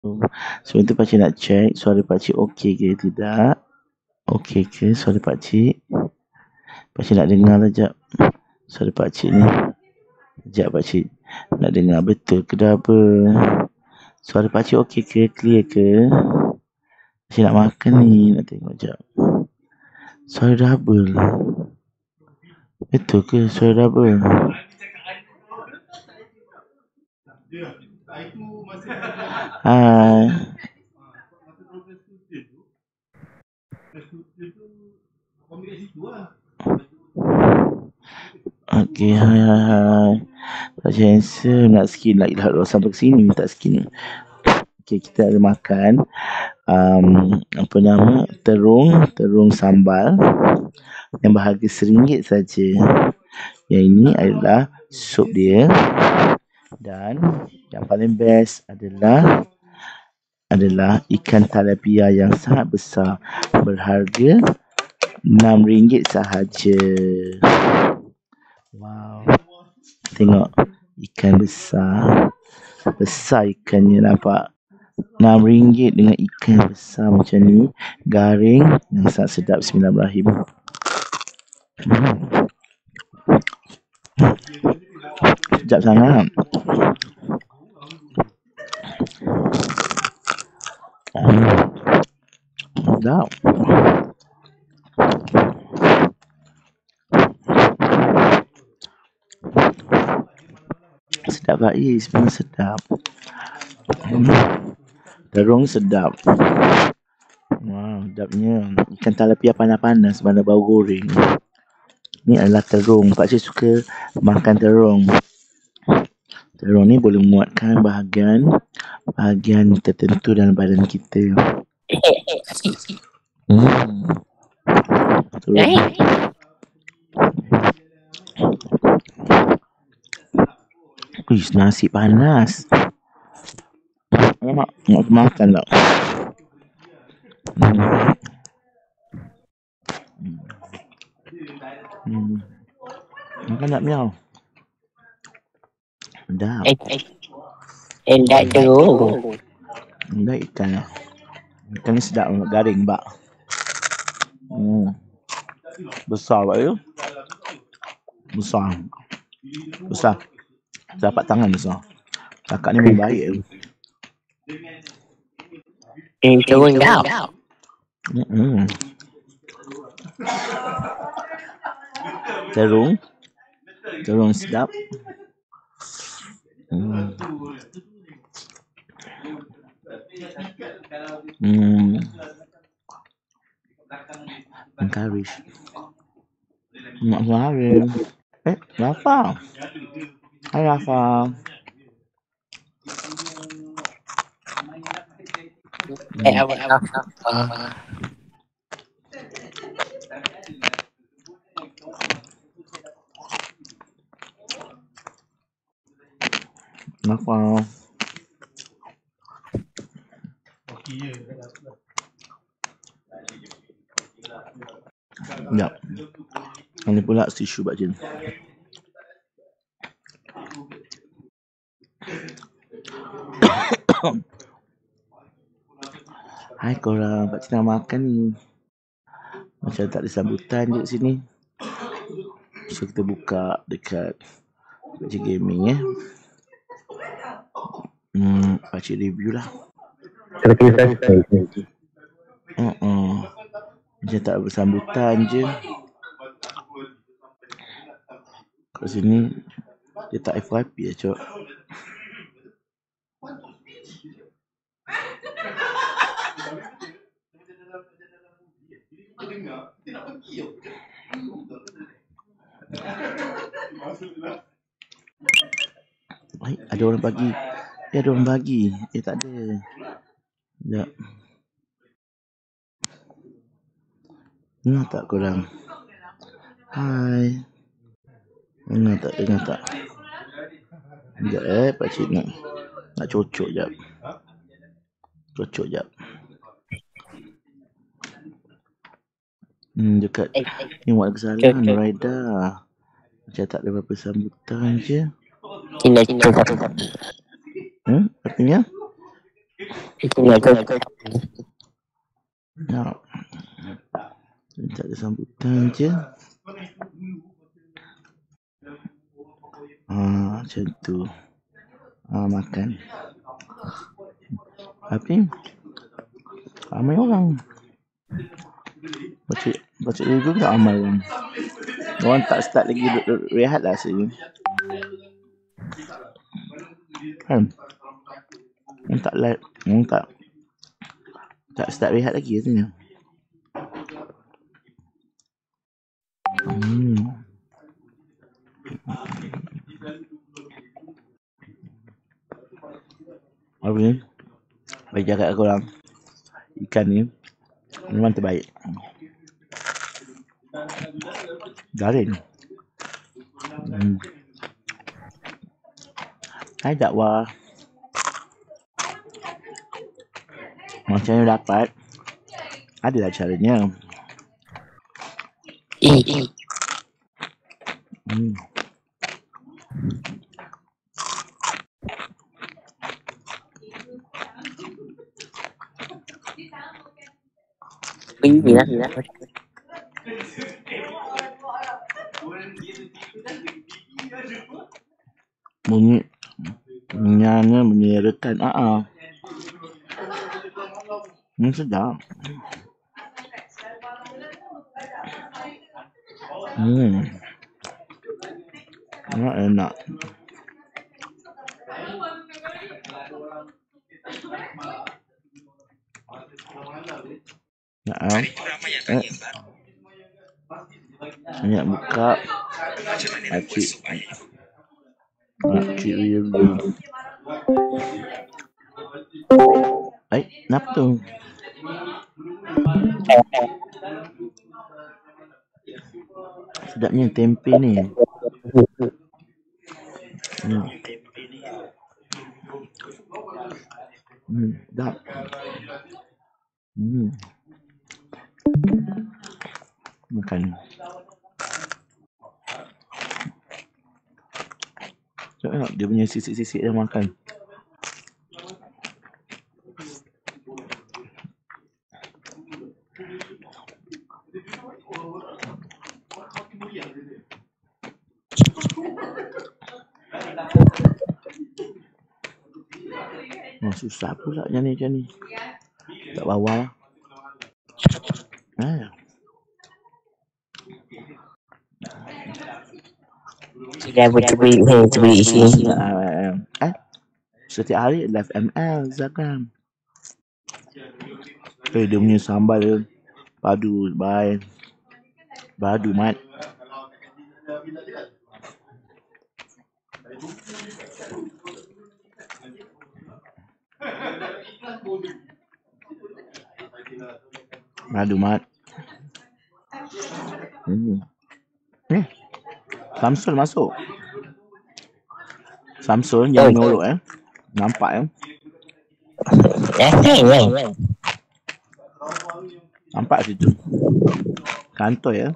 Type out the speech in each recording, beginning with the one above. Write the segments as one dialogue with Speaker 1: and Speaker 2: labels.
Speaker 1: Sebelum tu pakcik nak check suara pakcik okey ke tidak. Okey ke suara pakcik? Pakcik nak dengar lah jap suara pakcik ni. Sekejap pakcik nak dengar betul ke dah apa. Suara pakcik okey ke? Clear ke? Pakcik nak makan ni, nak tengok jap. Suara double. Betul ke suara double? Hai. Okey, hai. Pakcik handsome nak skin lagi lah sampai ke sini minta skin. Okey, kita ada makan apa nama, terung sambal yang berharga RM1 saja. Yang ini adalah sup dia. Dan yang paling best adalah ikan tilapia yang sangat besar berharga RM6 sahaja. Wow. Tengok ikan besar. Besar ikannya nampak. RM6 dengan ikan besar macam ni. Garing yang sangat sedap. Bismillahirrahmanirrahim. Sedap sangat. Sedap. Sedap Faiz, memang sedap. Terung sedap. Wow, sedapnya. Ikan tilapia panas-panas mana bau goreng. Ni adalah terung. Pakcik suka makan terung. Terung ni boleh menguatkan bahagian tertentu dalam badan kita. Terung. Uish, nasi panas. Nak makan tak? Makan tak miau? Sedap.
Speaker 2: Endak terung.
Speaker 1: Endak ikan lah. Ikan ni sedap, garing bak. Besar bak tu. Besar. Dapat tangan besar. Kakak ni memang baik tu.
Speaker 2: Terung dah.
Speaker 1: Terung sedap. Encourage. Mak sehari. Rafa. Hai Rafa. Rafa. Sekejap. Ini pula tisu pakcik. Hai korang, pakcik nak makan ni. Macam tak ada sambutan je kat sini. So kita buka dekat pakcik gaming pakcik review lah. Macam tak bersambutan je. Kat sini dia tak FYP lah cok. Ada orang bagi. Ada orang bagi. Tak ada. Sekejap. Dengar tak korang? Hai. Dengar tak? Sekejap pakcik nak cocok jap. Dekat ni buat kesalahan Nuraida. Macam tak ada apa-apa sambutan je.
Speaker 2: Apa ni? Itulah kau.
Speaker 1: Nak. Tak ada sambutan je. Macam tu. Makan. Tapi ramai orang. Baca dulu tak ramai orang. Orang tak start lagi rehat lah sini. Kan? Orang tak live. Orang tak start rehat lagi katanya. Apa ni? Bagi cakap aku orang. Ikan ni memang terbaik. Garing. Hai dakwah. Macam mana dapat? Adalah caranya. Bunyinya menyerakan. Sedap. Enak. Banyak buka. Makcik review. Kenapa tu? Sedapnya tempe ni. Sedap. Makan. Tengok dia punya sisik-sisik dia makan. Susah pula macam ni. Tak bawah.
Speaker 2: Sudah berbeli sini.
Speaker 1: Setiap hari live ML Instagram. Dia punya sambal dia padu baik. Padu mat. Padu mat. Samsul masuk. Samsul yang menyorok nampak nampak situ. Kantoi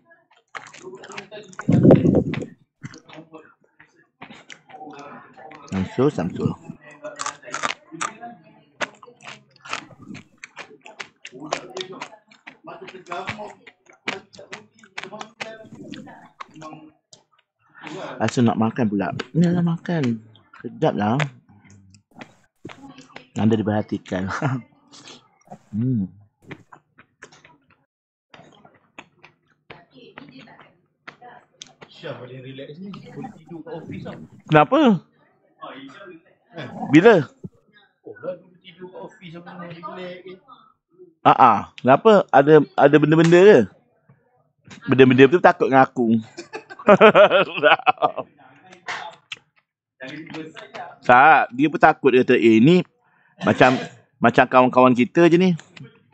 Speaker 1: Samsul. Rasa nak makan pula. Inilah makan. Sedap lah. Anda diperhatikan.
Speaker 3: Syah paling relax ni. Boleh tidur kat office tau.
Speaker 1: Kenapa? Bila?
Speaker 3: Lah dulu tidur kat office apa nak relax ke?
Speaker 1: Kenapa? Ada benda-benda ke? Benda-benda tu takut dengan aku. Tak, dia pun takut. Dia kata, ni macam kawan-kawan kita je ni.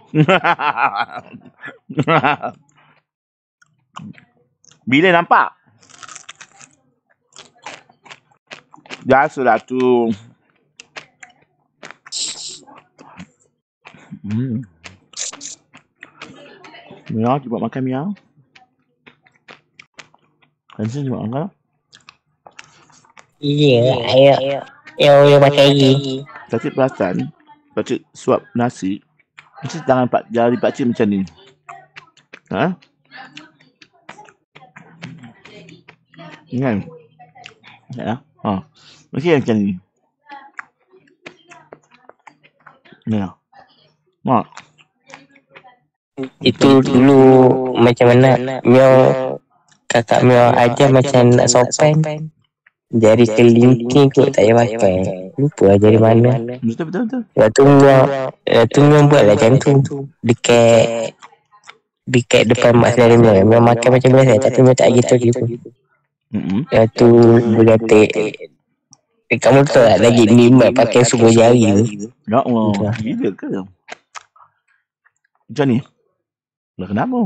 Speaker 1: Bila nampak? Biasalah tu. Mia, cuba makan Mia. Hansen cuba makan.
Speaker 2: Iya, ayo makan lagi.
Speaker 1: Tapi perasan, pakcik suap nasi, mesti tangan jari pakcik macam ni. Ha? Kan? Ya. Ha. Mesti macam ni. Ya. Mak.
Speaker 2: Itu dulu macam mana Mio, kakak Mio aja macam nak sopan. Jari kelingking kot tak payah pakai. Lupa lah jari mana.
Speaker 1: Betul.
Speaker 2: Lepas tu Mio buat lah macam tu. Dekat depan mak saudara Mio. Mio makan macam biasa tapi Mio tak gitu. Lepas tu dia kata, kamu tahu tak lagi nikmat pakai semua jari tu.
Speaker 1: Ya Allah. Gila ke? Macam ni? Dah kenapa?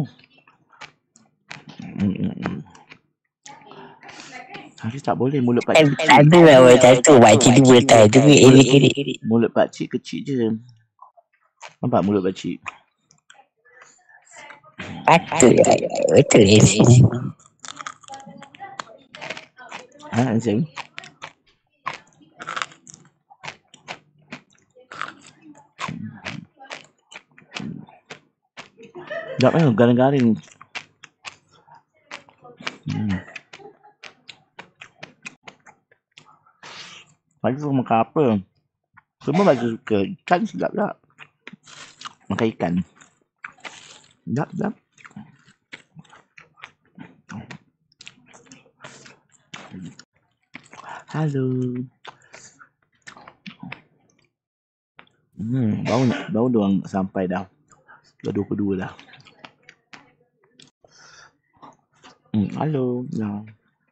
Speaker 1: Haris tak boleh mulut pakcik kecil.
Speaker 2: Ada lah macam tu. Pakcik tu boleh tahu juga edik-edik.
Speaker 1: Mulut pakcik kecil je. Nampak mulut pakcik?
Speaker 2: Patut lah. Betul lah sini.
Speaker 1: Ha, macam ni? Sekejap garing-garing. Pakcik suka makan apa? Semua pakcik suka. Ikan sedap tak? Makan ikan. Sedap. Halo. Baru diorang sampai dah. Dah 22 dah. Halo. Ya.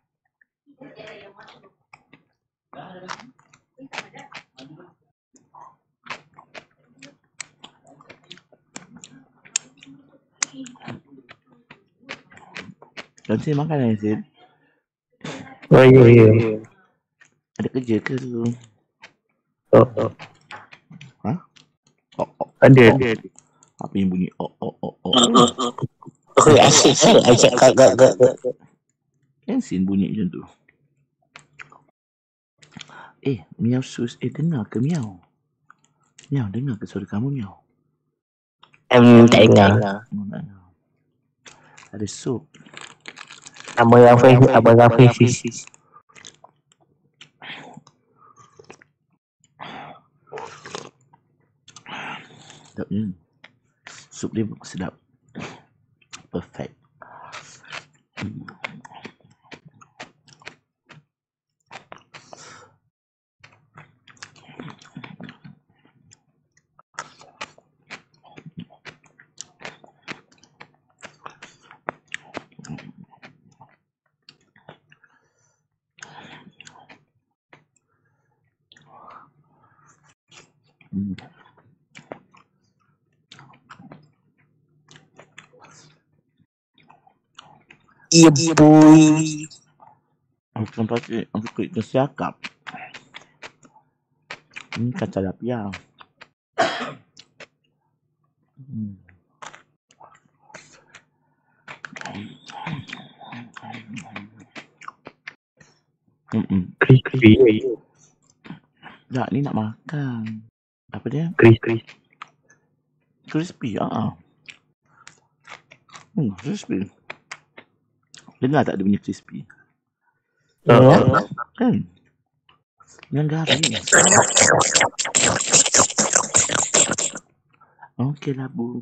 Speaker 1: Nanti makan lah Sid.
Speaker 2: Oh ya.
Speaker 1: Ada kerja ke tu?
Speaker 2: Oh.
Speaker 1: Ha?
Speaker 2: Ada.
Speaker 1: Apa yang bunyi?
Speaker 2: Asyik kak.
Speaker 1: Kan Sin bunyi macam tu. Miau sus. Dengar ke Miau? Miau, dengar ke suara kamu Miau?
Speaker 2: Tak dengar.
Speaker 1: Ada sup.
Speaker 2: Abang Rafiq.
Speaker 1: Sedapnya. Sup dia sedap. Perfect.
Speaker 2: Iya boy.
Speaker 1: Aku pakai ikan siakap. Ini kacang lapia.
Speaker 2: Crispy.
Speaker 1: Tak, ni nak makan. Apa dia?
Speaker 2: Crispy.
Speaker 1: Crispy, crispy. Dengar tak dia punya crispy? Kan? Yang garing. Okey lah, Bu.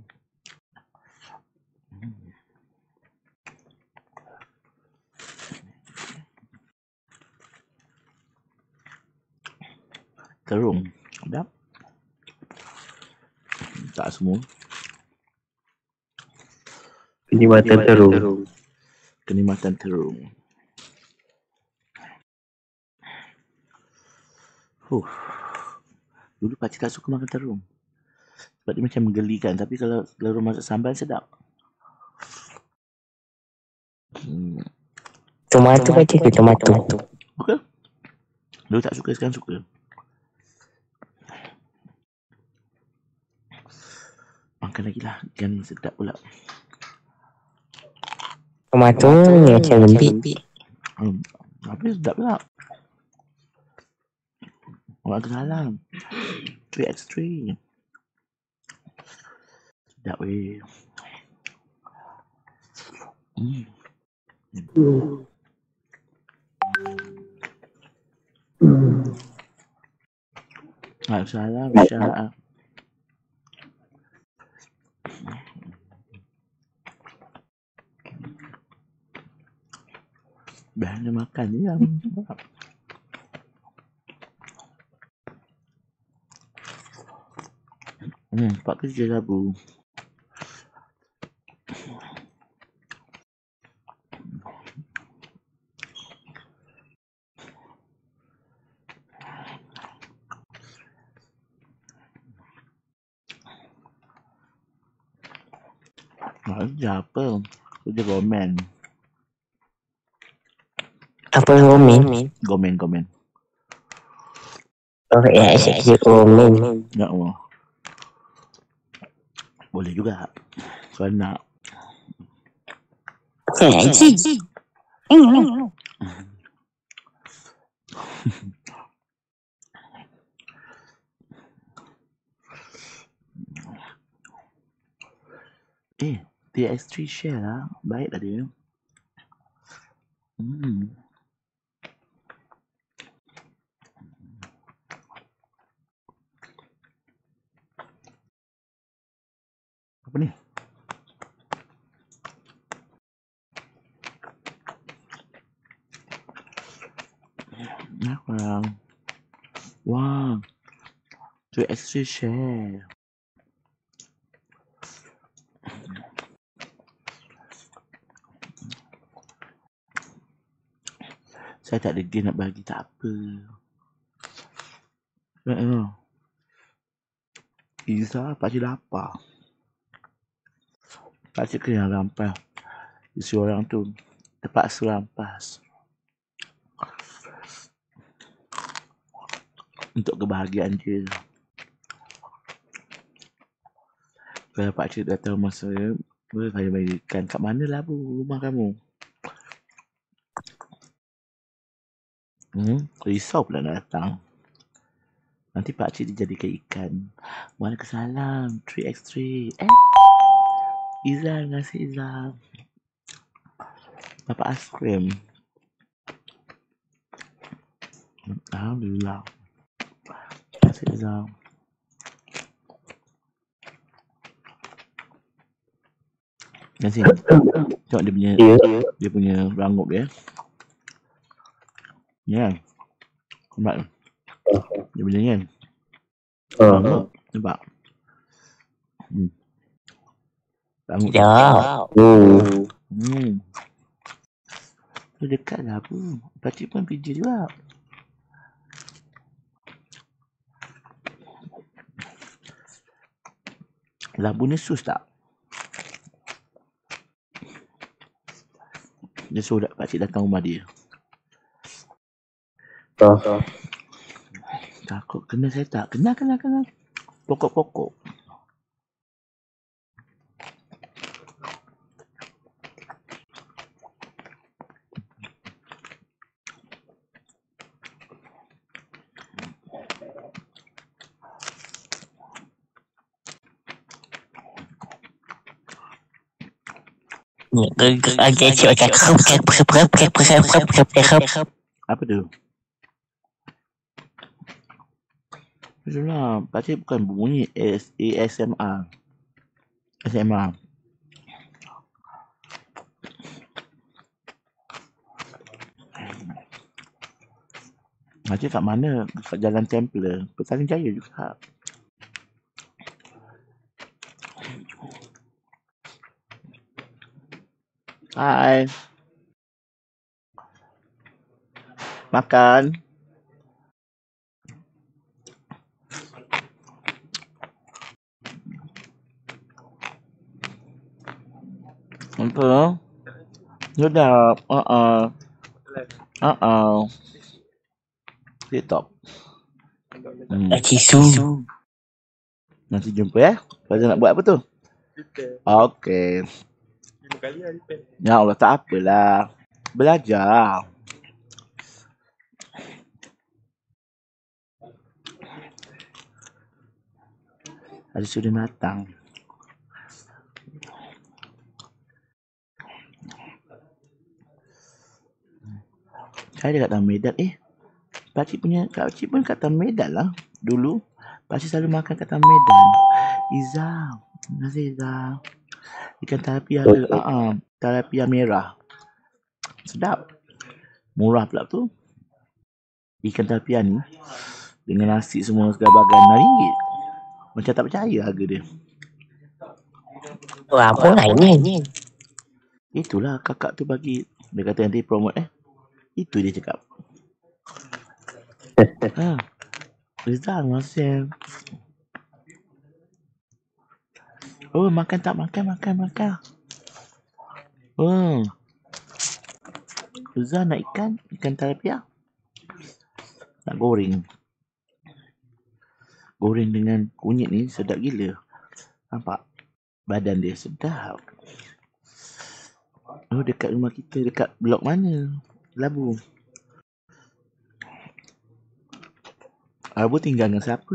Speaker 1: Terung. Sedap. Tak semua.
Speaker 2: Kenikmatan terung.
Speaker 1: Kenikmatan terung. Dulu pakcik tak suka makan terung. Sebab dia macam menggelikan. Tapi kalau masak sambal sedap.
Speaker 2: Tomato pakcik ke tomato?
Speaker 1: Suka? Dulu tak suka, sekarang suka. Makan lagi lah. Ikan ni sedap pula.
Speaker 2: Tomato ni macam lembik.
Speaker 1: Tapi sedap pula. Orang kenalan 3x3. Sekejap weh. Waalaikumsalam, Syah. Dah makan je lah. Pak kerja sabu. Kerja apa? Kerja gomen.
Speaker 2: Apa komen?
Speaker 1: Gomen.
Speaker 2: Oh ya, saya kerja komen.
Speaker 1: Ya Allah. Boleh juga. Kalau nak.
Speaker 2: Haji.
Speaker 1: TX3 share lah. Baik lah dia. Apa ni? Apa? Wah. TX3 share. Saya tak ada dia nak bagi, tak apa. Izzah, pakcik lapar. Pakcik kena rampas. Isi orang tu terpaksa rampas. Untuk kebahagiaan dia. Kalau pakcik datang rumah saya bagikan kat mana lah bu rumah kamu? Risau pula nak datang. Nanti pakcik dijadikan ikan. Waalaikumsalam 3x3. Izzah, nasi Izzah. Dapat aiskrim. Alhamdulillah. Nasi Izzah. Nasi. Tengok dia punya rangup dia. Ya. Nampak. Dia punya kan. Rangup. Nampak. Rangup.
Speaker 2: Ya.
Speaker 1: Tu dekat lah apa. Pakcik pun PJ juga. Labu ni sus tak? Dia suruh pakcik datang rumah dia. Takut kena saya tak? Kena. Pokok-pokok. Apa tu? Itulah, pakcik bukan bunyi ASMR. ASMR. Pakcik kat mana? Kat Jalan Templar. Petaling Jaya juga. Hai. Makan. Apa? Sudah. TikTok.
Speaker 2: Cisu.
Speaker 1: Nanti jumpa ya. Pada nak buat apa tu? Okey.
Speaker 3: 5 kali lah repair.
Speaker 1: Ya Allah, tak apalah. Belajar. Ada sudah matang. Saya dekat Taman Medan. Pakcik pun kat Taman Medan lah. Dulu, pakcik selalu makan kat Taman Medan. Iza. Terima kasih Iza. Ikan tilapia ada. Tilapia merah. Sedap. Murah pula tu. Ikan tilapia ni. Dengan nasi semua segala bagai RM6. Macam tak percaya harga dia.
Speaker 2: Wah, apa ini?
Speaker 1: Itulah kakak tu bagi. Dia kata nanti promote Itu dia cakap. Rizal masih. Oh, makan tak? Makan. Oh. Rizal nak ikan tilapia. Nak goreng. Goreng dengan kunyit ni sedap gila. Nampak? Badan dia sedap. Oh, dekat rumah kita. Dekat blok mana? Labu. Abu tinggal dengan siapa?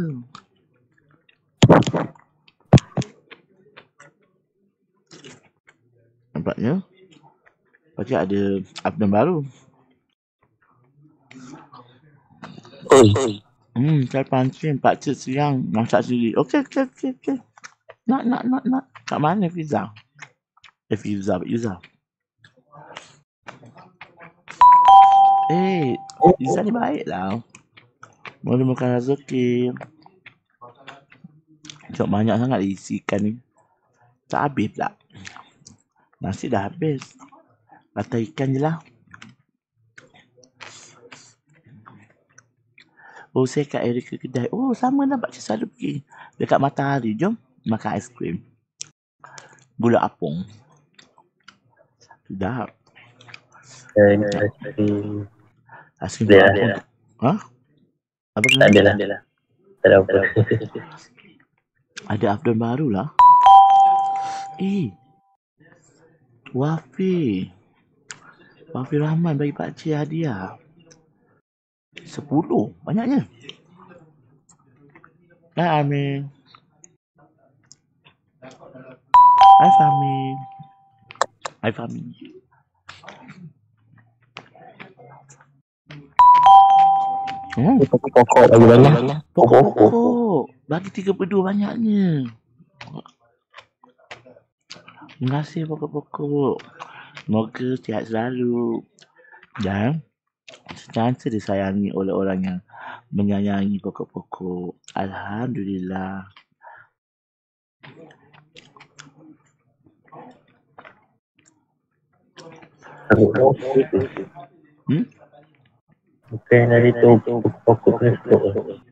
Speaker 1: Nampaknya Pakcik ada update baru. Saya pancing pakcik siang masak sendiri. Okey. Nak. Kat mana Fiza? Fiza. Fiza ni baik lah. Boleh makan rezeki. Cok banyak sangat isi ikan ni. Tak habis pula. Nasi dah habis. Kata ikan je lah. Oh, saya kat area kedai. Oh, sama lah pakcik selalu pergi. Dekat Matahari. Jom makan aiskrim. Gula apung. Sedap. Aiskrim gula apung. Apa
Speaker 2: Tak ada lah. Tak ada apa.
Speaker 1: Ada update baru lah. Wafi Rahman bagi pakcik hadiah 10. Banyaknya. Hai Amin. Hai Fahmi.
Speaker 2: Pokok lagi banyak.
Speaker 1: Pokok. Bagi 32 banyaknya. Terima kasih pokok-pokok. Semoga sihat selalu. Dan sentiasa disayangi oleh orang yang menyayangi pokok-pokok. Alhamdulillah.
Speaker 2: Bukan dari tu pokok keresuk.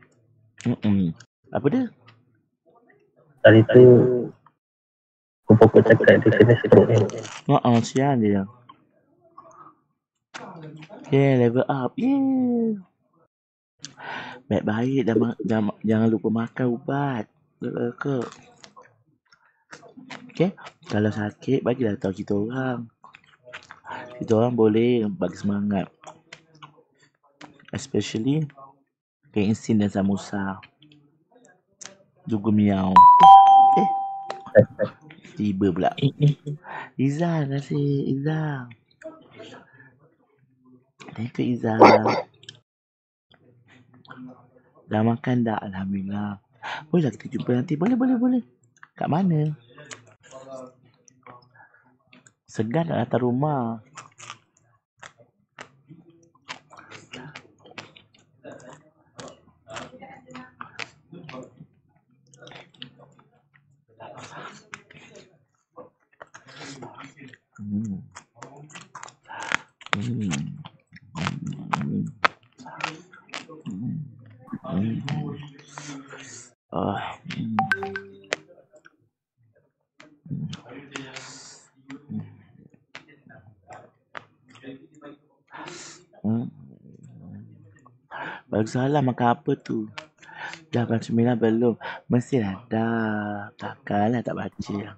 Speaker 1: Apa dia?
Speaker 2: Dari tu pokok cakap dia kena stroke ni.
Speaker 1: Sian dia. Level up. Baik-baik jangan lupa makan ubat. Okay. Kalau sakit bagilah tahu kita orang. Kita orang boleh bagi semangat. Especially Kensin dan Samosa. Juga miau. Tiba pula. Iza, nasi Iza. Thank you Iza. Dah makan dah? Alhamdulillah. Boleh kita jumpa nanti? Boleh. Kat mana? Segan nak datang rumah. Waalaikumsalam, makan apa tu? Dah baca Mila belum? Mestilah dah. Takkanlah tak baca.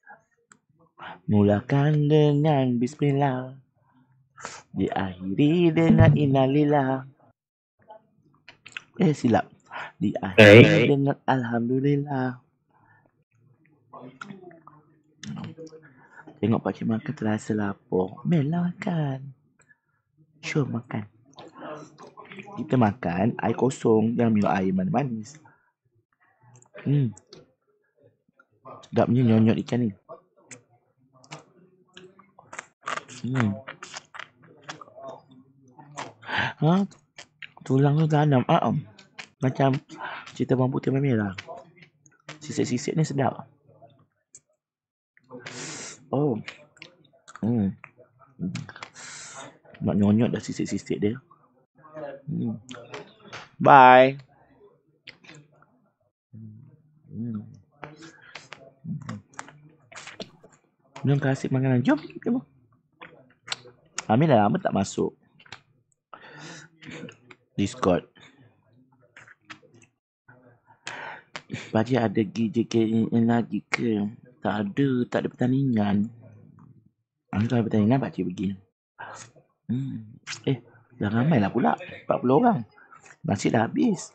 Speaker 1: Mulakan dengan Bismillah. Diakhiri dengan Innalillah. Silap. Diakhiri dengan Alhamdulillah. Tengok pakcik makan terasa lapar. Mela makan. Sure makan. Kita makan air kosong, jangan minum air manis. Sedapnya nyonyot ikan ni. Tulang tu tanam. Macam cerita bawang putih merah. Sisik-sisik ni sedap. Nak nyonyot dah sisik-sisik dia. Bye. Belum kasih makanan. Jom. Amin dah lama tak masuk Discord. Pakcik ada JK lagi ke? Tak ada pertandingan. Kalau pertandingan pakcik pergi. Dah ramai lah pula. 40 orang. Nasi dah habis.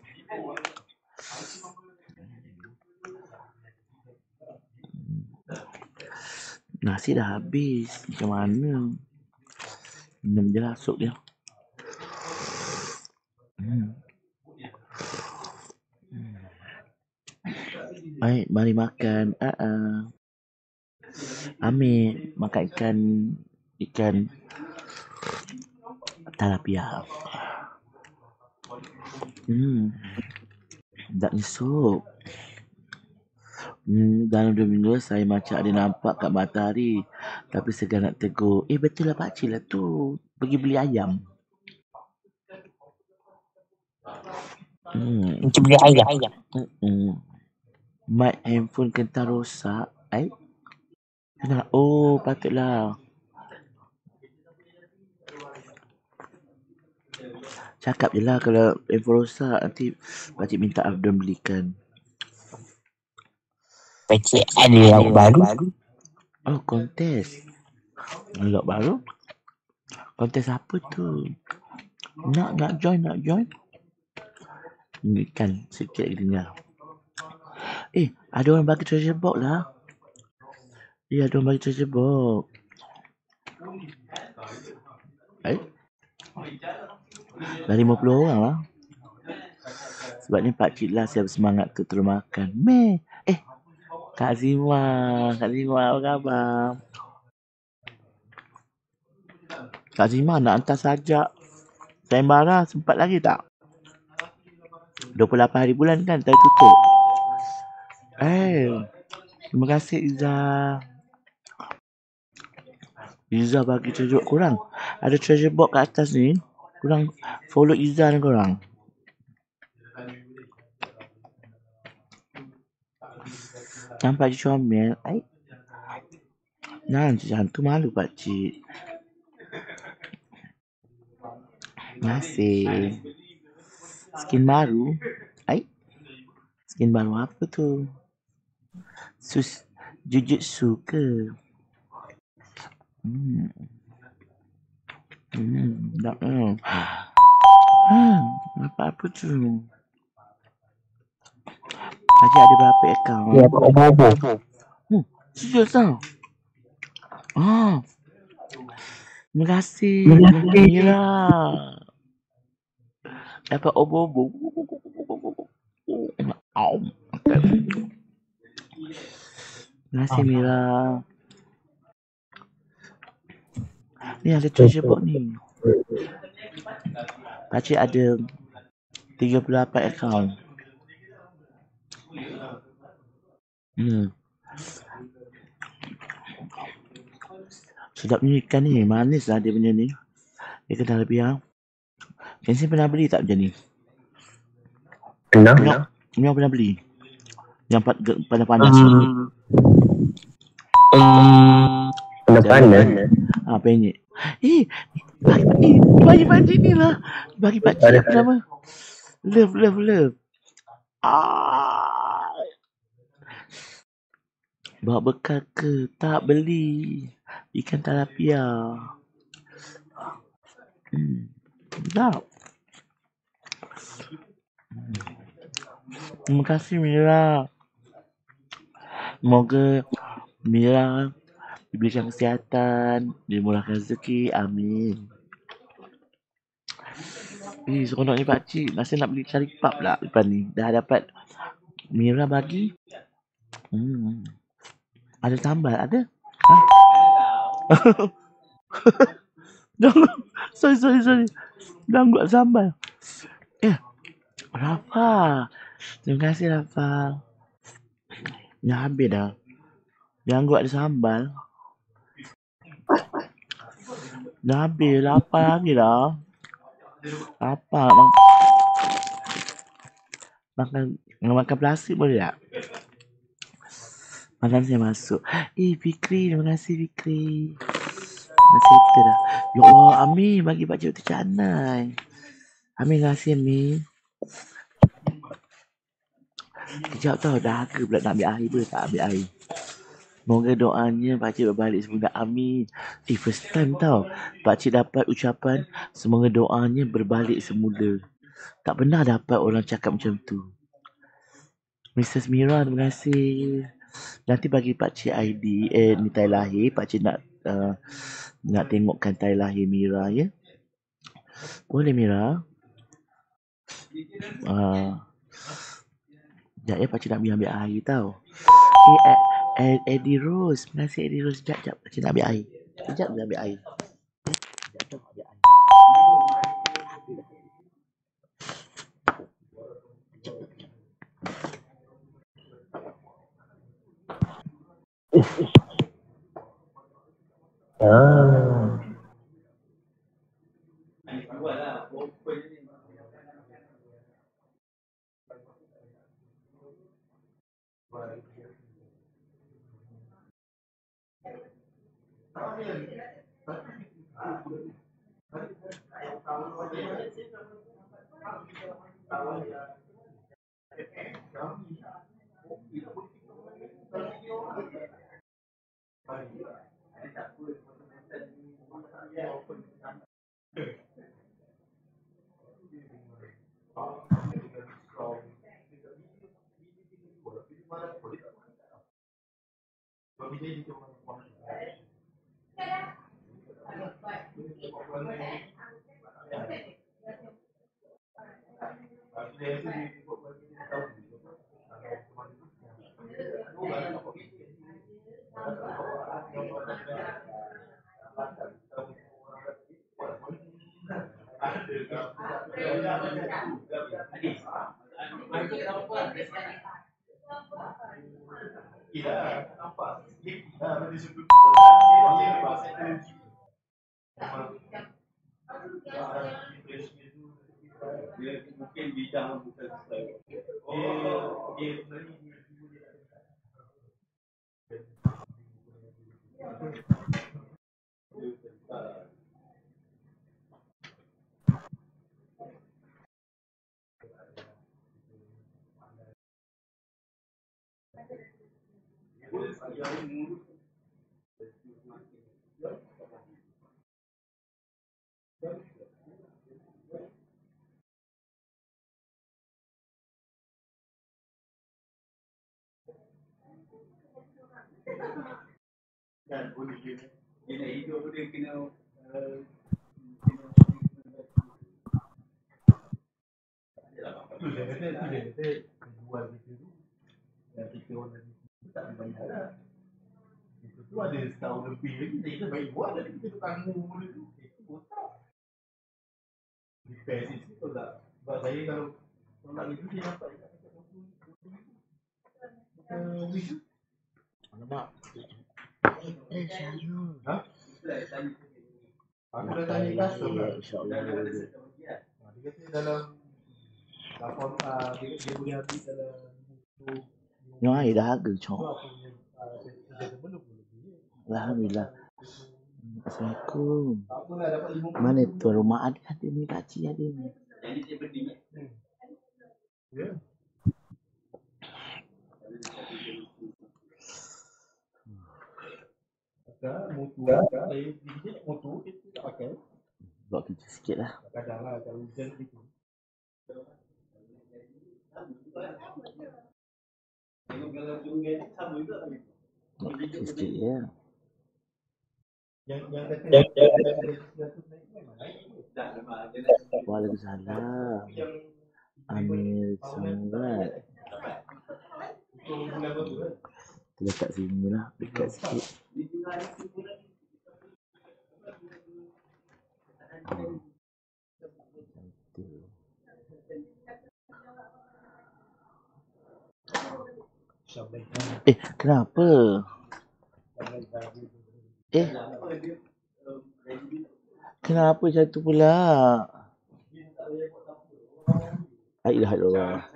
Speaker 1: Macam mana? Minum je lah sup dia. Baik, mari makan. Amir makan ikan talapia. Sedapnya sup. Dalam 2 minggu saya macam ada nampak kat matahari. Tapi segan nak tegur. Betul lah pakcik lah tu. Pergi beli ayam.
Speaker 2: Macam beli ayam.
Speaker 1: Mic handphone kentang rosak. Patutlah. Cakap je lah kalau handphone rosak. Nanti pakcik minta Abdul belikan.
Speaker 2: Pakcik ada lauk baru.
Speaker 1: Kontes. Lauk baru? Kontes apa tu? Nak join? Ini kan sikit lagi dengar. Ada orang bagi treasure box lah. Ada orang bagi treasure box. Dah 50 orang lah. Sebab ni pakcik lah siap semangat untuk terus makan. Kak Zima, apa khabar? Kak Zima nak hantar sajak sayembara, sempat lagi tak? 28 hari bulan kan, tadi tutup. Terima kasih Iza bagi treasure box korang. Ada treasure box kat atas ni. Korang follow Iza dan korang. Nampak je comel. Jangan tu malu pakcik. Terima kasih. Skin baru. Skin baru apa tu? Jujutsu ke? Tak tahu. Apa tu? Pakcik ada berapa akaun?
Speaker 2: Obo-obo.
Speaker 1: Serius tau? Terima kasih. Mira. Dapat obo-obo. Terima kasih Mira. Ni ada treasure box ni. Pakcik ada 38 akaun. Sedapnya ikan ni. Manis lah dia punya ni. Ikan talapia. Kensi pernah beli tak macam ni?
Speaker 2: Pernah.
Speaker 1: Memang pernah beli. Yang panas-panas.
Speaker 2: Panas.
Speaker 1: Penyek. Bagi pakcik ni lah. Bagi pakcik apa nama? Love. Bawa bekal ke? Tak, beli. Ikan talapia. Sedap. Terima kasih Mira. Semoga Mira diberikan kesihatan, dimurahkan rezeki. Amin. Seronoknya pakcik. Masa nak beli cari pub lah lepas ni. Dah dapat Mira bagi. Ada sambal, ada? Sorry. Ganggu sambal. Rafa. Terima kasih Rafa. Dah habis dah. Ganggu ada sambal. Dah habis. Lapar lagi dah. Lapar. Makan plastik boleh tak? Makan saya masuk. Fikri. Terima kasih Fikri. Dah settle dah. Ya Allah, Ami bagi pakcik roti canai. Ami kasih Ami. Kejap tau, dah ke pula nak ambil air pun tak ambil air. Moga doanya pakcik berbalik semula. Amin. First time tau pakcik dapat ucapan semoga doanya berbalik semula. Tak pernah dapat orang cakap macam tu. Mrs. Mira, terima kasih. Nanti bagi pakcik ID, ni tayar lahir. Pakcik nak tengokkan tayar lahir Mira ya. Boleh Mira? Sekejap ya, pakcik nak pergi ambil air tau. Eddie Rose. Terima kasih Eddie Rose. Sekejap. Pakcik nak ambil air. Sekejap dia ambil air. Sekejap tau ambil air.
Speaker 3: Itu ada setahun lebih lagi kita baik buat tapi kita tukang mula tu. Itu botak. Di PSS ni tu tak. Sebab saya kalau nak itu dia dapat dekat motor itu. Alamak.
Speaker 1: Syarul.
Speaker 3: Ha? Aku dah tanya custom lah.
Speaker 1: InsyaAllah.
Speaker 3: Dia kata dalam dia boleh habis dalam
Speaker 1: Yang air dah harga cok. Alhamdulillah. Assalamualaikum. Mana tu rumah ada ni pakcik ada ni.
Speaker 3: Ya. Motor, saya bijak motor kita tak pakai.
Speaker 1: Buat kerja sikit lah.
Speaker 3: Kadang lah kalau hujan gitu.
Speaker 1: Buat kerja sikit ya.
Speaker 3: Yang kata naik
Speaker 1: Waalaikumsalam. Amir Samrat. Letak sini lah, dekat sikit. Kenapa? Kenapa macam tu pula? Alhamdulillah.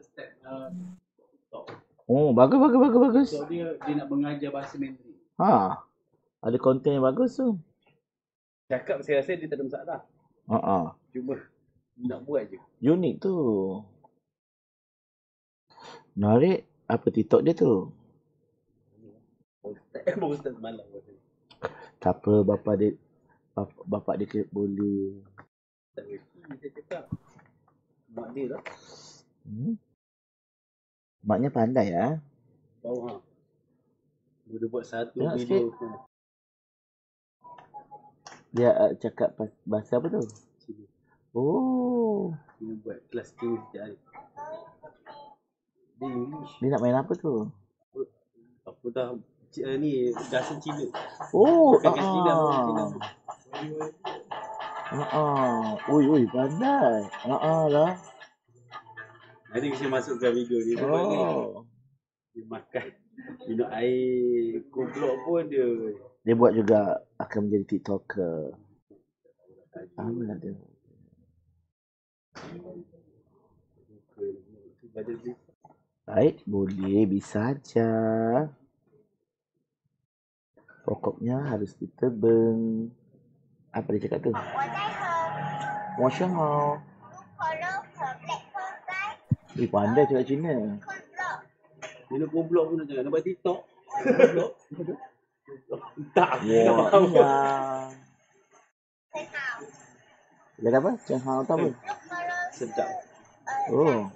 Speaker 1: Oh, bagus.
Speaker 3: So dia nak mengajar bahasa Mandarin.
Speaker 1: Ada konten yang bagus tu.
Speaker 3: Cakap saya rasa dia tak ada masalah. Cuma nak buat je.
Speaker 1: Unik tu. Menarik. Apa TikTok dia tu?
Speaker 3: Ustaz malam.
Speaker 1: Tak apa, bapak dia boleh.
Speaker 3: Tak boleh. Dia cakap. Mak dia lah.
Speaker 1: Maknya pandai lah.
Speaker 3: Bawah. Dia buat satu video tu.
Speaker 1: Dia cakap bahasa apa tu?
Speaker 3: Sini.
Speaker 1: Oh.
Speaker 3: Dia buat kelas Cina setiap hari. Dia English.
Speaker 1: Dia nak main apa tu?
Speaker 3: Apa dah ni bahasa Cina.
Speaker 1: Oh,
Speaker 3: Kelas Cina.
Speaker 1: Ui, pandai. Lah.
Speaker 3: Nanti kita masukkan video dia. Dia makan. Minum air. Kublok pun dia.
Speaker 1: Dia buat juga akan menjadi TikToker. Alah dia. Baik, boleh. Bisa aja. Pokoknya harus ditebeng. Apa dia cakap tu? Washahau. Pandai cakap Cina.
Speaker 3: Minum kublok pun jangan. Nak buat TikTok. Kublok. Tak.
Speaker 1: Dia kata apa? Cahau tu apa?
Speaker 3: Sedap.
Speaker 1: Oh.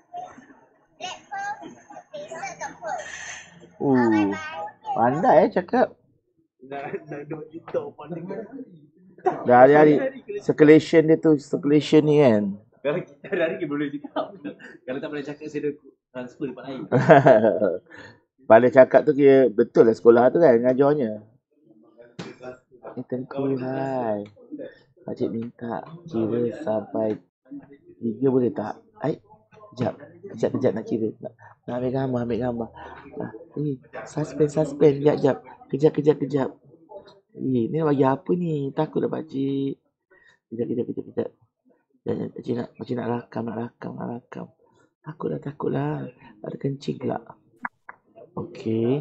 Speaker 1: Pandai cakap.
Speaker 3: Nak duduk TikTok pandai.
Speaker 1: Dari circulation dia tu, circulation ni kan.
Speaker 3: Kalau kita hari-hari boleh cakap. Kalau tak boleh cakap, saya dah transfer depan air.
Speaker 1: Pandai cakap tu kira betul lah sekolah tu kan, ngajarnya. Tengku, hai. Pakcik minta kira sampai 3 boleh tak? Kejap nak kira. Nak ambil gambar. Suspend. Kejap. Ni bagi apa ni? Takut dah pakcik. Kejap. Pakcik nak rakam. Takutlah. Ada kencing pula. Okey,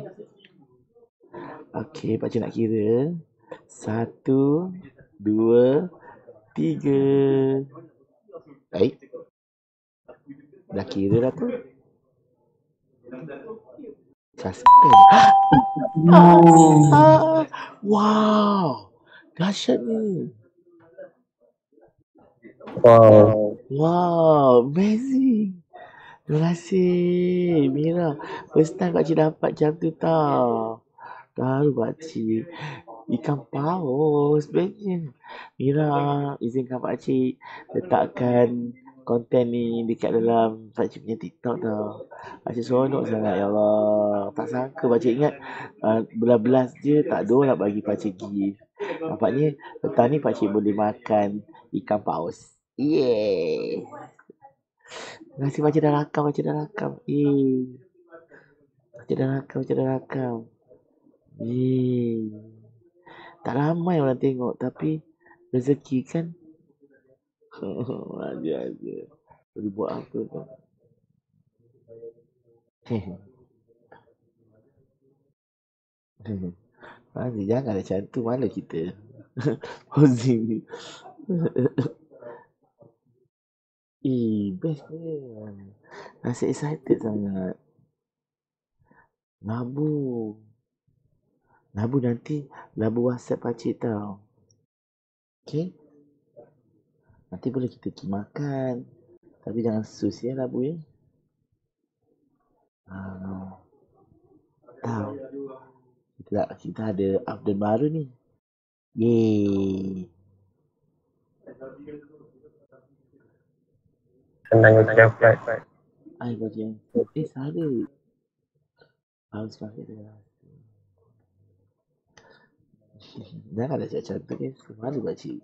Speaker 1: pakcik nak kira. 1, 2, 3. Dah kira dah tu. Suspend. Wow. Dahsyat ni. Wow, amazing. Terima kasih Mira. First time pakcik dapat macam tu tau. Baru pakcik. Ikan paus bestnya. Mira, izinkan pakcik letakkan konten ni dekat dalam pakcik punya TikTok tau. Pakcik seronok sangat, ya Allah. Tak sangka pakcik ingat belas-belas je tak ada nak bagi pakcik gift. Nampaknya petang ni pakcik boleh makan ikan paus. Yeay. Terima kasih pakcik dah rakam. Pakcik dah rakam. Yeay. Tak ramai orang tengok tapi rezeki kan. Aja. Boleh buat apa tu? Janganlah macam tu, malah kita. Posing ni. Best ni. Rasa excited sangat. Labu nanti labu WhatsApp pakcik tau. Okay? Nanti boleh kita pergi makan. Tapi jangan sus ya labu ya. Tahu. Kita ada update baru ni. Yeay.
Speaker 2: Senang dapat.
Speaker 1: Ai baca. Salah. Harus pakai dia. Janganlah cakap tu guys. Malu pakcik.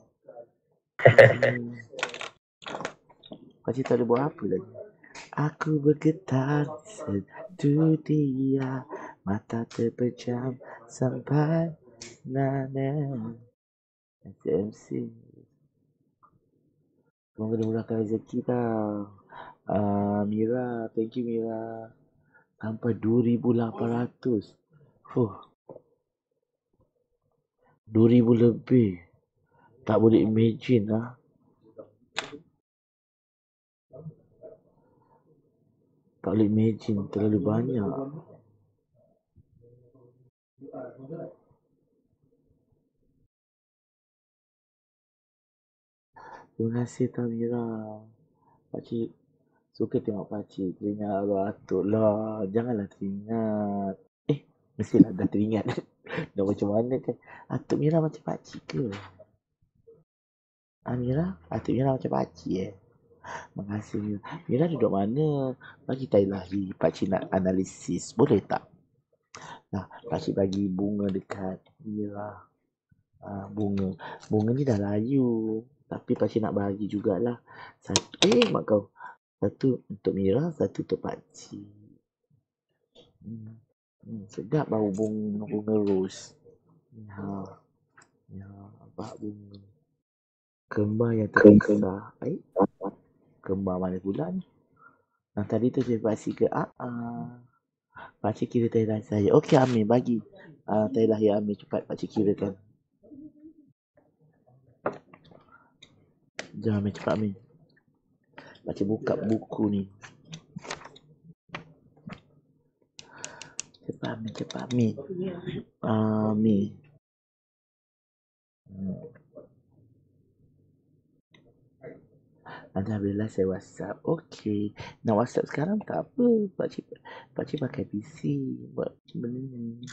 Speaker 1: Pakcik tak ada buat apa lagi. Aku bergetar satu dia, mata terpejam sampai nana. MC. Semoga dimurahkan rezeki tau. Mira, thank you Mira. Sampai 2,800. 2,000 lebih. Tak boleh imagine lah. Tak boleh imagine, terlalu banyak. Terima kasih Tamira. Pakcik suka tengok pakcik teringat arwah atuk lah. Janganlah teringat. Mestilah dah teringat. Dah macam mana kan. Atuk Mira macam pakcik ke? Mira? Atuk Mira macam pakcik Makasih Mira. Mira duduk mana? Bagi Tailahi. Pakcik nak analisis. Boleh tak? Nah, pakcik bagi bunga dekat Mira. Bunga. Bunga ni dah layu. Tapi pakcik nak bagi jugalah. Satu. Mak kau. Satu untuk Mira. Satu untuk pakcik. Sedap bau bunga rose. Ya, nampak bunga. Kembar yang terpisah. Kembar mana pula ni? Tadi tu saya pakcik ke? Pakcik kira Tailah saya. Okey Amir bagi. Tailah ya Amir cepat pakcik kira kan. Jom Amir cepat Amir. Pakcik buka buku ni. Cepat Amir. Amir. Alhamdulillah saya WhatsApp. Okey. Nak WhatsApp sekarang tak apa. Pakcik pakai PC buat benda ni.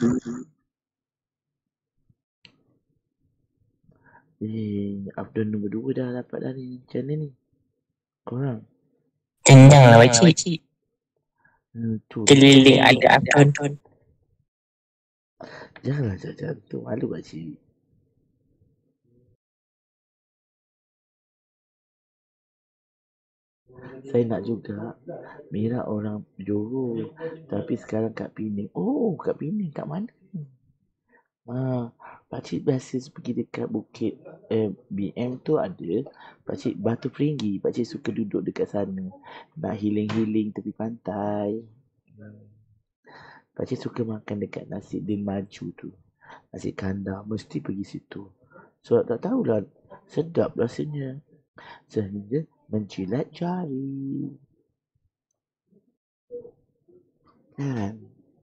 Speaker 1: Afternoon nombor 2 dah dapat dah ni. Macam mana ni? Korang?
Speaker 2: Kenyang lah pakcik. Keliling ada afternoon.
Speaker 1: Janganlah macam tu. Malu pakcik. Saya nak juga. Mira orang Johor. Tapi sekarang kat Penang. Kat Penang. Kat mana? Pakcik biasa pergi dekat bukit BM tu ada. Pakcik Batu Peringgi. Pakcik suka duduk dekat sana. Nak healing-healing tepi pantai. Pakcik suka makan dekat nasi din maju tu. Nasi kandar. Mesti pergi situ. So tak tahulah. Sedap rasanya. Sehingga menjilat jari. Kan?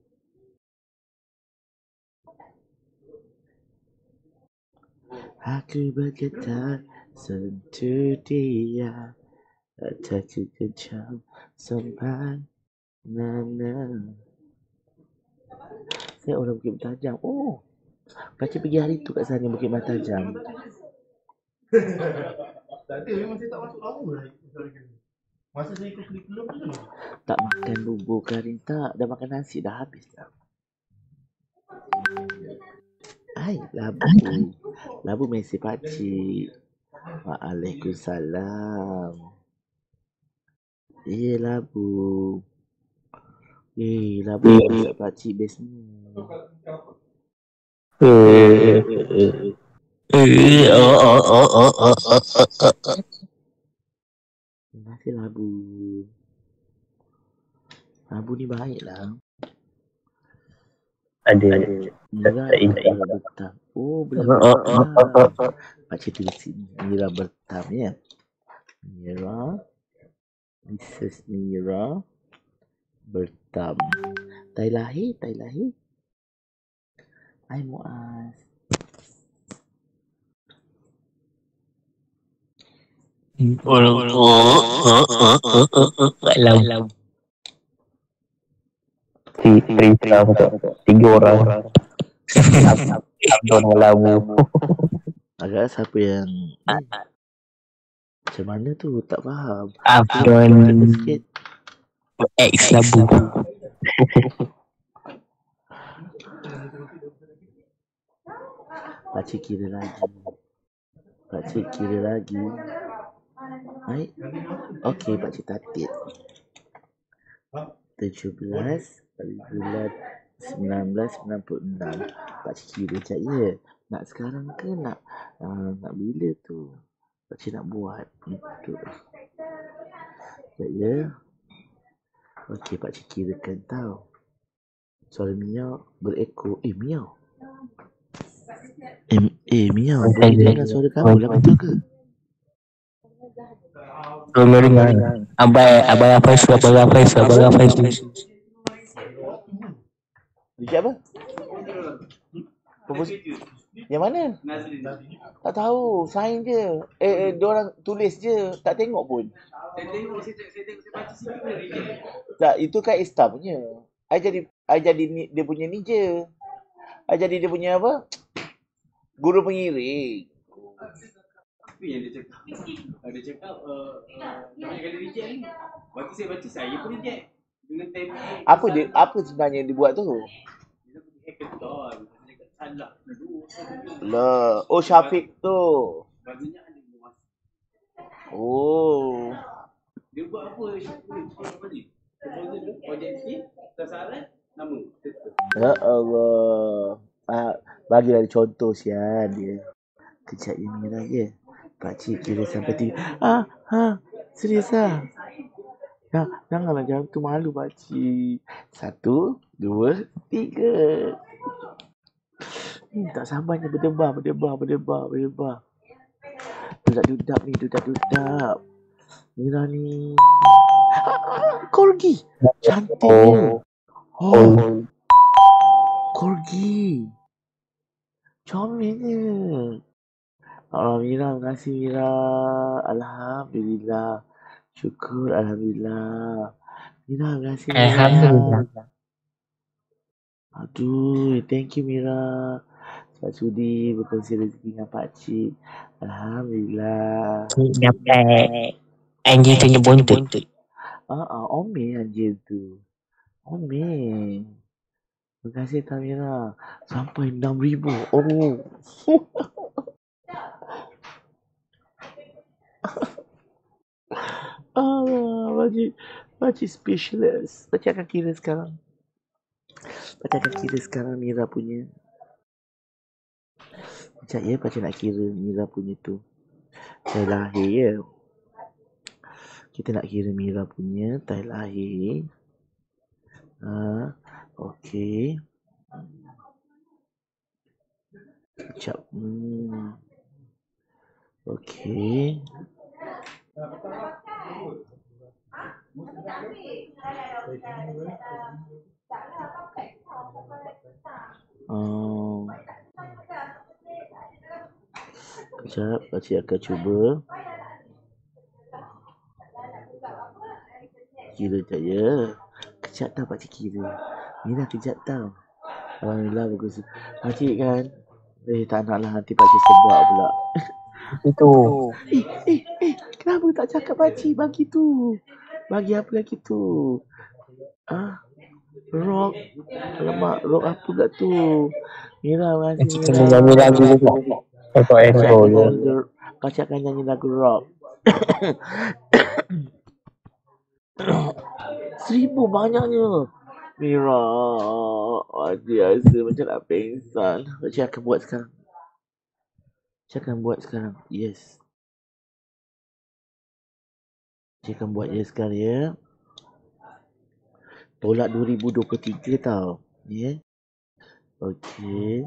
Speaker 1: Aku bergetar sentuh dia. Tak kejam sampai nana. Saya orang Bukit Bertajam. Pakcik pergi hari tu kat sana Bukit Bertajam.
Speaker 3: Tak ada, memang saya tak masuk lama lah. Masa saya ikut kurikulum tu.
Speaker 1: Tak makan bubur kari tak. Dah makan nasi dah habis dah. Labu. Labu mesej pakcik. Waalaikumsalam. Labu. Labu masak pakcik best ni. Terima kasih Labu. Labu ni baik lah.
Speaker 2: Ada.
Speaker 1: Mira bertam. Bertam. Pakcik tulis sini. Mira bertam ya. Mira. Mrs. Mira bertam. Tailahi. Hai Muaz.
Speaker 2: Lalu. Cerita untuk 3 orang. Abdul labu.
Speaker 1: Agak siapa yang Macam mana tu? Tak faham.
Speaker 2: Afron
Speaker 1: Sikit.
Speaker 2: X labu.
Speaker 1: Pakcik kira lagi. Pakcik kira lagi. Baik. Okey, pakcik tatit. 17 bulan 1996. Pakcik kira sekejap ya. Nak sekarang ke nak bila tu? Pakcik nak buat untuk. Sekejap ya. Okey, pakcik kirakan tau. Suara miau berekor. Miau. Miau. Boleh dengar suara kamu lah, betul ke?
Speaker 2: Belum dengar. Abang apa isu?
Speaker 1: Dekat apa? Yang mana? Tak tahu. Sign je. Diorang tulis je. Tak tengok pun. Saya tengok, saya baca situ pun reject. Tak, itu kan Ista punya. I jadi dia punya ni je. I jadi dia punya apa? Guru pengiring. Apa yang dia cakap? Dia cakap banyak kali reject ni. Waktu saya baca, saya pun reject. Dengan template. Apa sebenarnya yang dibuat tu? Dia punya hackathon. Dia cakap salah dulu. Lah. Oh, Syafiq tu. Maksudnya ada buat. Oh. Dia buat apa? Apa ni? Proposal tu, projek ni, sasaran, nama. Ya Allah. Bagilah contoh sian dia. Kejap yang merah je. Pakcik kira sampai 3. Serius ah? Janganlah jangan tu, malu pakcik. 1, 2, 3. Tak sabarnya berdebar. Dudak ni. Mira ni. Corgi. Cantiknya. Corgi. Comelnya. Mira, terima kasih Mira. Alhamdulillah. Syukur, Alhamdulillah. Mira, terima kasih Mira.
Speaker 2: Alhamdulillah.
Speaker 1: Aduh, thank you Mira. Sebab sudi berkongsi rezeki dengan pakcik. Alhamdulillah.
Speaker 2: Dapat anjing punya buntut.
Speaker 1: Omel anjing tu. Omel. Terima kasih Tamira. Sampai 6,000. Oh. Pakcik specialist. Pakcik akan kira sekarang Mira punya. Sekejap ya, pakcik nak kira Mira punya tu. Saya lahir ya. Kita nak kira Mira punya tarikh lahir. Okey. Sekejap. Okey. Sekejap, pakcik akan cuba. Kira sekejap ya. Kejap tau pakcik kira. Mira kejap tau. Alhamdulillah bagus. Pakcik kan. Tak nak lah, nanti pakcik sebab pula.
Speaker 2: Itu.
Speaker 1: Kenapa tak cakap pakcik bagi tu? Bagi apa lagi tu? Rock. Alamak, rock apa pula tu? Mira, makasih Mira.
Speaker 2: Kita nyanyi lagu juga.
Speaker 1: Pakcik akan nyanyi lagu rock. 1,000 banyaknya. Mira, biasa macam nak pengsan. Pakcik akan buat sekarang. Yes. Pakcik akan buat je sekarang ya. Tolak 2023 tau. Ya. Okey.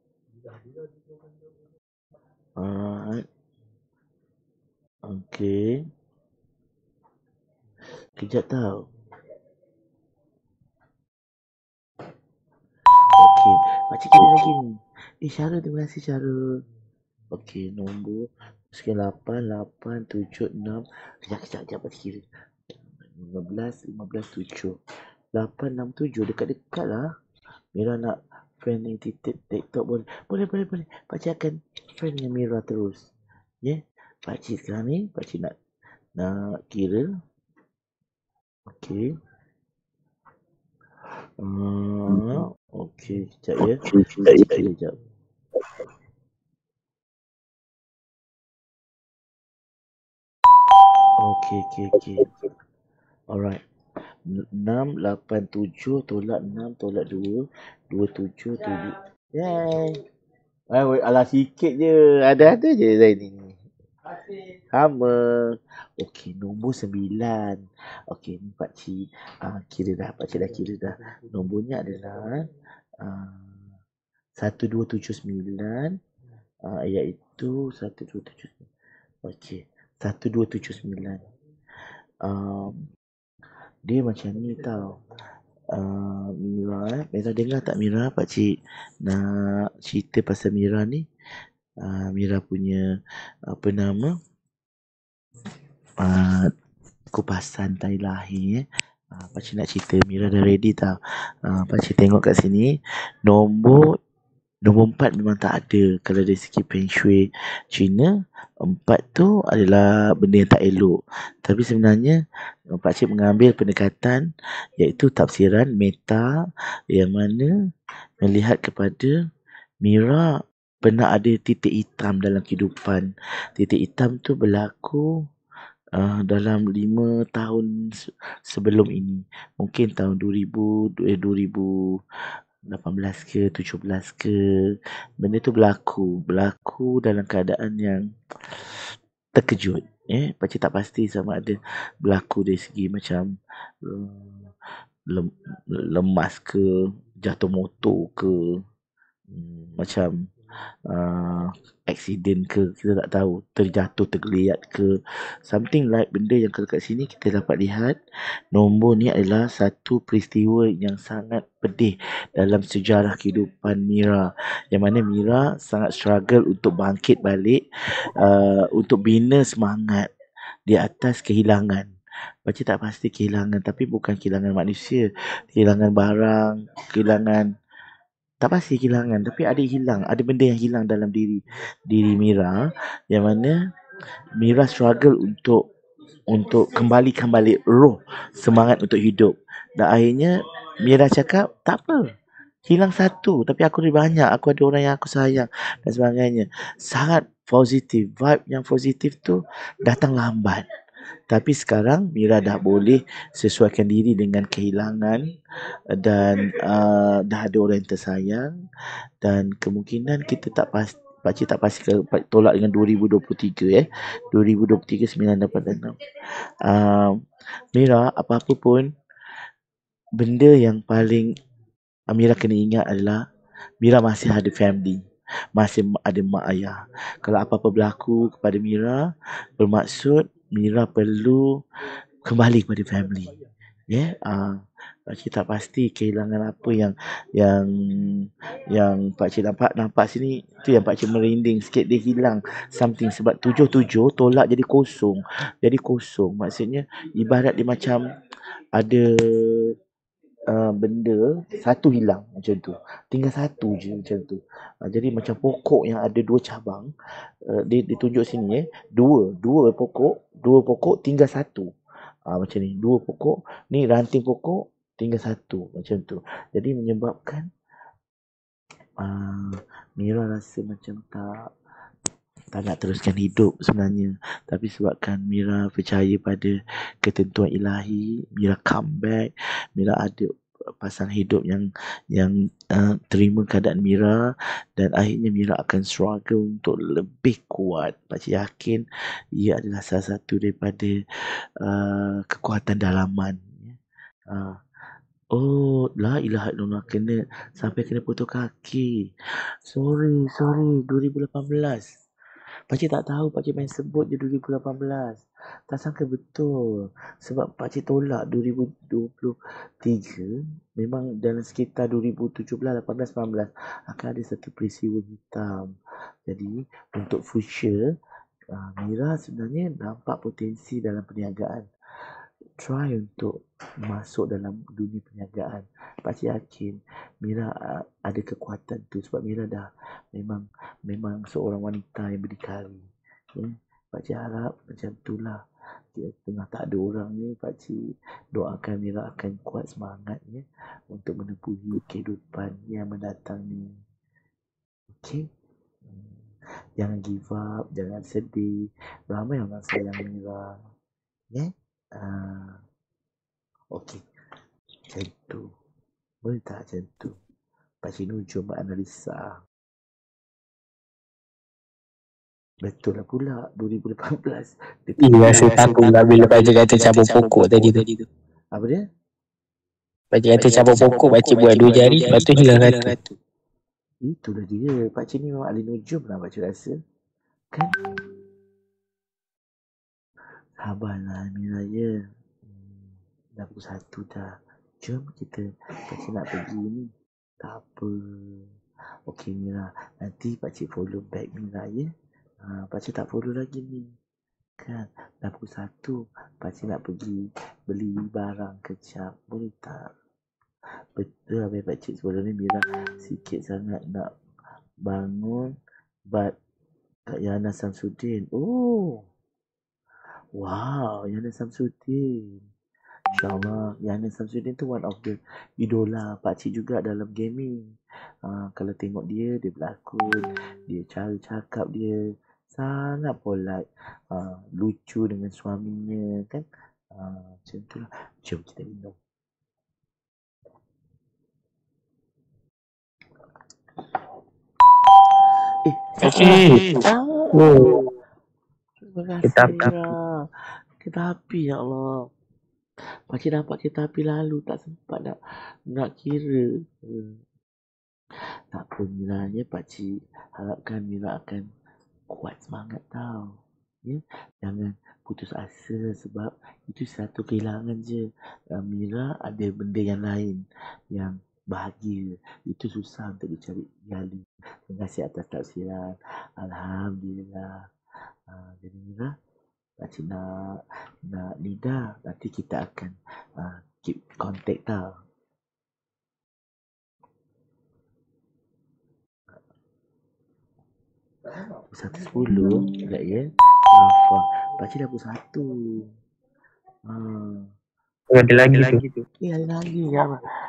Speaker 1: Alright. Okey. Kejap tau. Okey. Pakcik kira lagi ni. Syarul, terima kasih Syarul. Okey, nombor sekian 8, 7, 6. Kejap pakcik kira. 15, 7. 8, 6, 7. Dekat-dekat lah. Mira nak friend yang TikTok boleh. Pakcik akan friend dengan Mira terus. Ya. Pakcik sekarang ni, pakcik nak kira. Okey. Okey, sekejap ya. Pakcik kira sekejap. Okey. Alright. 687 tolak 6 tolak 2. 27 7. Yay. Alah sikit je. Ada je Zain ni. Sama. Okey, nombor 9. Okey, ni pakcik kira dah. Pakcik dah kira dah. Nombornya adalah 1279 iaitu 1279. Okey, 1279. Dia macam ni tau. Mira, Mira dengar tak Mira? Pakcik nak cerita pasal Mira ni. Mira punya apa nama? Kupasan tarikh lahir. Pakcik nak cerita. Mira dah ready tau. Pakcik tengok kat sini. Nombor 4 memang tak ada. Kalau dari segi Feng Shui Cina, 4 tu adalah benda yang tak elok. Tapi sebenarnya pakcik mengambil pendekatan iaitu tafsiran meta yang mana melihat kepada Mira pernah ada titik hitam dalam kehidupan. Titik hitam tu berlaku dalam 5 tahun sebelum ini. Mungkin tahun 2018 ke 17 ke. Benda tu berlaku dalam keadaan yang terkejut. Pakcik tak pasti sama ada berlaku dari segi macam lemas ke, jatuh motor ke, macam accident ke, kita tak tahu, terjatuh tergeliat ke, something like benda yang kalau kat sini kita dapat lihat nombor ni adalah satu peristiwa yang sangat pedih dalam sejarah kehidupan Mira, yang mana Mira sangat struggle untuk bangkit balik, untuk bina semangat di atas kehilangan. Pakcik tak pasti kehilangan, tapi bukan kehilangan manusia, kehilangan barang, kehilangan, tak pasti kehilangan, tapi ada benda yang hilang dalam diri Mira, yang mana Mira struggle untuk kembalikan balik roh, semangat untuk hidup. Dan akhirnya Mira cakap, tak apa, hilang satu tapi aku lebih banyak, aku ada orang yang aku sayang dan sebagainya. Sangat positif, vibe yang positif tu datang lambat. Tapi sekarang Mira dah boleh sesuaikan diri dengan kehilangan dan dah ada orang yang tersayang, dan kemungkinan kita tak pasti, pakcik tak pasti tolak dengan 2023 2023 986. Mira, apa-apa pun, benda yang paling Mira kena ingat adalah Mira masih ada family, masih ada mak ayah. Kalau apa-apa berlaku kepada Mira, bermaksud Mira perlu kembali kepada family. Pakcik tak pasti kehilangan apa yang pakcik nampak sini, tu yang pakcik merinding sikit, dia hilang something. Sebab 77 tolak jadi kosong. Maksudnya ibarat dia macam ada benda satu hilang macam tu, tinggal satu je macam tu. Jadi macam pokok yang ada dua cabang, dia tunjuk sini dua pokok tinggal satu, macam ni, dua pokok ni, ranting pokok tinggal satu, macam tu. Jadi menyebabkan Mira rasa macam tak nak teruskan hidup sebenarnya, tapi sebabkan Mira percaya pada ketentuan ilahi, Mira come back. Mira ada pasangan hidup yang terima keadaan Mira, dan akhirnya Mira akan struggle untuk lebih kuat. Pakcik yakin ia adalah salah satu daripada kekuatan dalaman. Oh, la ilaha illallah, sampai kena potong kaki. Sorry 2018. Pakcik tak tahu, pakcik main sebut je 2018. Tak sangka betul. Sebab pakcik tolak 2023. Memang dalam sekitar 2017, 18, 19 akan ada satu peristiwa hitam. Jadi untuk future, Mira sebenarnya nampak potensi dalam perniagaan. Try untuk masuk dalam dunia perniagaan. Pakcik yakin Mira ada kekuatan tu, sebab Mira dah memang seorang wanita yang berdikari. Pakcik harap macam itulah. Tengah tak ada orang ni, pakcik doakan Mira akan kuat semangatnya untuk menempuhi kehidupan yang mendatang ni. Okey? Jangan give up, jangan sedih. Ramai orang sayang Mira. Ya? Okey. Macam tu. Boleh tak macam tu? Pakcik Nujum menganalisa. Betul lah pula 2018.
Speaker 2: Rasa takut lah bila pakcik kata cabut pokok tadi tu.
Speaker 1: Apa dia?
Speaker 2: Pakcik kata cabut pokok, pakcik buat 2 jari, lepas tu hilang satu.
Speaker 1: Itulah dia. Pakcik ni memang ahli nujum lah pakcik rasa. Kan? Sabarlah Mira ya. Dah pukul 1 dah. Jom kita pakcik nak pergi ni. Tak apa. Okey Mira. Nanti pakcik follow back Mira ya. Pakcik tak follow lagi ni. Kan? Dah pukul 1. Pakcik nak pergi beli barang kejap. Boleh tak? Betul habis pakcik sebelum ni Mira sikit sangat nak bangun but Kak Yana Samsudin. Oh. Wow, Yana Samsudin. InsyaAllah, Yana Samsudin tu one of the idola pakcik juga dalam gaming. Kalau tengok dia berlakon, dia cara cakap dia sangat polite. Lucu dengan suaminya kan. Macam tu lah. Jom kita minum. Terima kasih Mira. Kereta api ya Allah. Pakcik dapat kereta api lalu tak sempat nak kira. Tak apa Mira ya, pakcik harapkan Mira akan kuat semangat tau. Ya, jangan putus asa sebab itu satu kehilangan je. Mira ada benda yang lain yang bahagia. Itu susah untuk dicari gali. Terima kasih atas tafsiran. Alhamdulillah. Jadi Mira, pakcik nak Nida, nanti kita akan keep contact tau. Satu 10 sekejap ya. Pakcik dah pukul 1.
Speaker 2: Ada lagi tu.
Speaker 1: Ada lagi ya.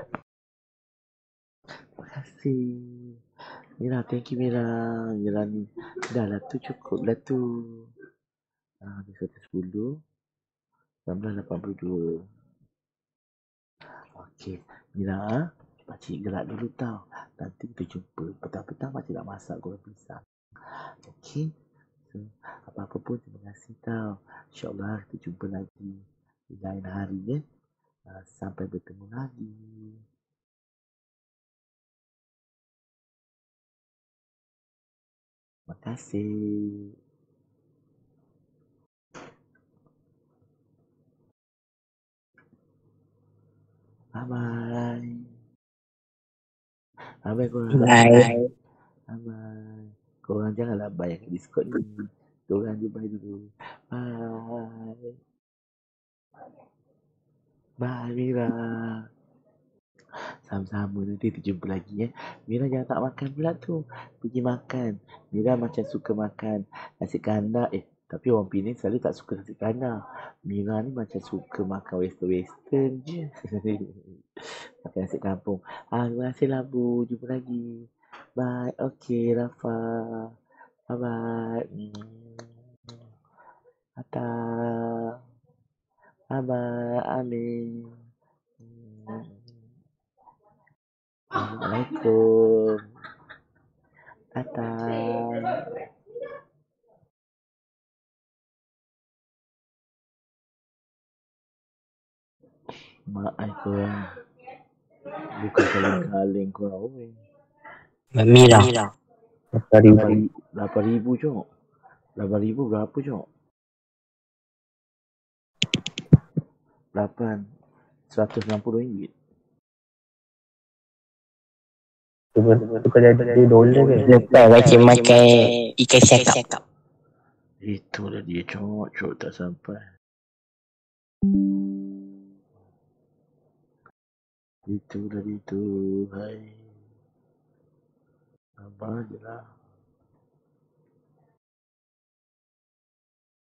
Speaker 1: Terima kasih Mira, thank you Mira. Mira ni dah lah tu, cukup lah tu. 110 1982. Okey Mira, pakcik gerak dulu tau. Nanti kita jumpa petang-petang, pakcik nak masak goreng pisang. Okey. So, apa-apa pun terima kasih tau. InsyaAllah kita jumpa lagi di lain hari ya. Sampai bertemu lagi. Terima kasih. Bye-bye. Bye-bye korang.
Speaker 2: Bye.
Speaker 1: Bye-bye. Korang janganlah bye kat Discord ni. Korang je bye dulu. Bye. Bye Mira. Sama-sama, nanti kita jumpa lagi ya. Mira jangan tak makan pula tu. Pergi makan. Mira macam suka makan nasi kandar. Tapi orang Penang selalu tak suka nasi kandar. Mira ni macam suka makan western je. Makan nasi kampung. Terima kasih lah Bu. Jumpa lagi. Bye. Okay Rafa. Bye-bye. Tata. Bye-bye. Amin. Assalamualaikum. Tata. Mak ai korang. Bukan kaleng-kaleng korang.
Speaker 2: Mira.
Speaker 1: 8,000 Jok. 8,000 berapa Jok? 8. RM160.
Speaker 2: Tukar jadi dolar ke? Lepas pakcik makan ikan cakap.
Speaker 1: Itulah dia Cok tak sampai. Itulah itu. Hai. Abang je lah.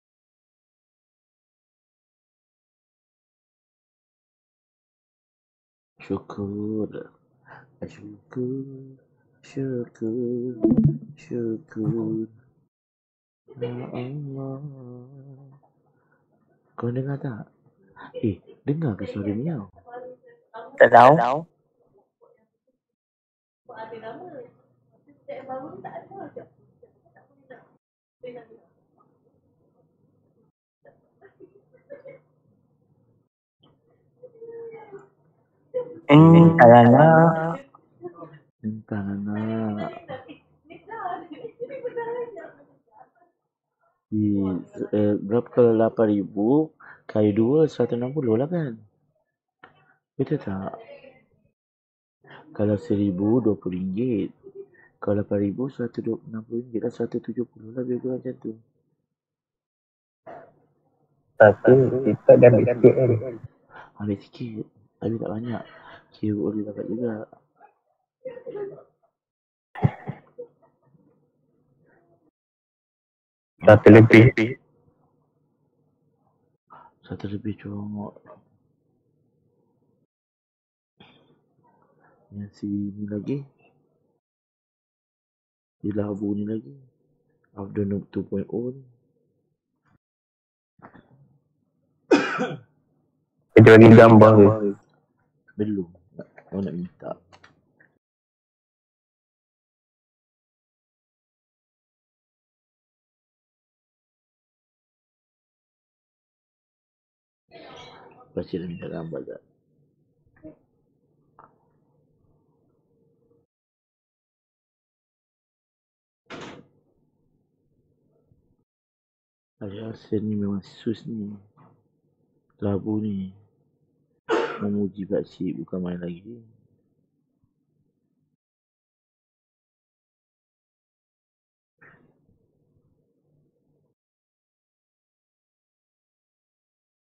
Speaker 1: Syukur, syukur, syukur, syukur. Ya Allah. Kau dengar tak? Dengar ke suara miau?
Speaker 2: Tak tahu. Entahlah.
Speaker 1: Entahlah. Berapa kalau 8,000 kali 2 160 lah kan? Betul tak? Kalau 1,000 RM20. Kalau 8,000 RM160 lah, 170 lah, lebih kurang macam tu.
Speaker 2: Tapi kita dah ambil sikit kan.
Speaker 1: Ambil sikit, tapi tak banyak. Kira boleh dapat juga.
Speaker 2: Satu lebih.
Speaker 1: Satu lebih comot. Yang si ni lagi. Di Labu ni lagi. Afternoon 2.0 ni.
Speaker 2: Ada lagi gambar ke?
Speaker 1: Belum. Kau nak minta. Pasti dah minta gambar tak? Saya rasa ni memang sus ni. Labu ni. Memuji pakcik bukan main lagi.